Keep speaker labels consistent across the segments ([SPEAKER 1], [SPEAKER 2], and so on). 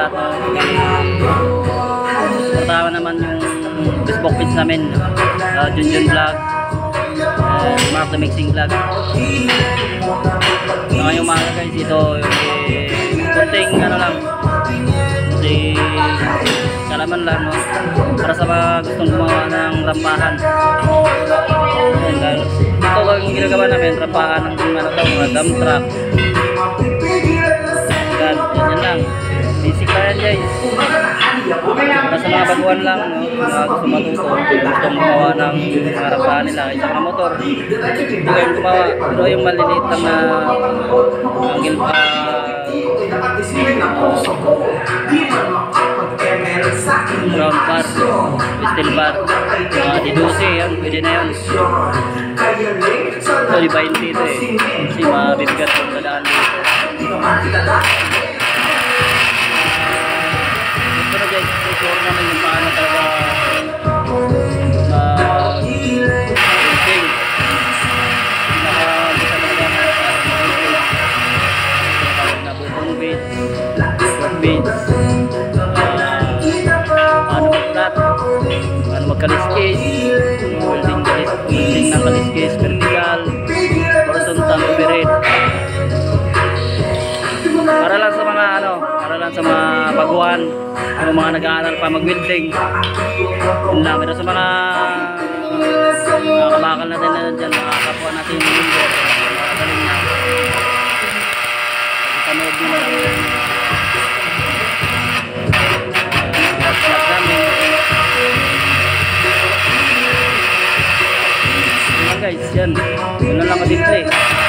[SPEAKER 1] lahat. Pertama naman yung Facebook page namin, Junjun Vlog, Mark the Mixing Vlog. So ngayong mga guys, ito yung kunting ano lang, kunting kalaman lang, no? Para sa mga gustong gumawa ng rampahan. Ito ang ginagawa namin, rampahan ng ano to, mga dump truck. Yan lang, basic lang yan guys. Para sa mga baguhan lang, no? Mga gusto matuto, gustong gumawa ng mga rampahan nila, isang mga motor, hindi kayong gumawa. Pero yung maliliit lang na ground bar, steel bar, D12 yan, pwede na yun. Ito di 20 ito kasi mabibigat yung dadaan dito. Ito na guys, sure naman yung paano talaga magkaliskis, welding ng kaliskis, vertical, horizontal, overhead. Para lang sa mga para lang sa mga baguhan, mga nag-aaral pa mag-welding. Yun lang, pero sa mga kabakal natin na dyan, mga kapwa natin yung welder, mga galing na. Panood nyo na lang yung guys, yan na lang ka-display.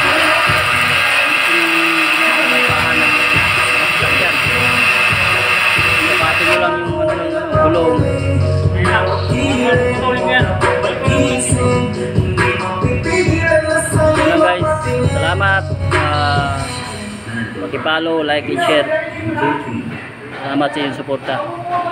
[SPEAKER 1] Dapatin mo lang yung gulong. Yan guys, salamat. Paki-follow, like and share. Salamat sa inyong suporta.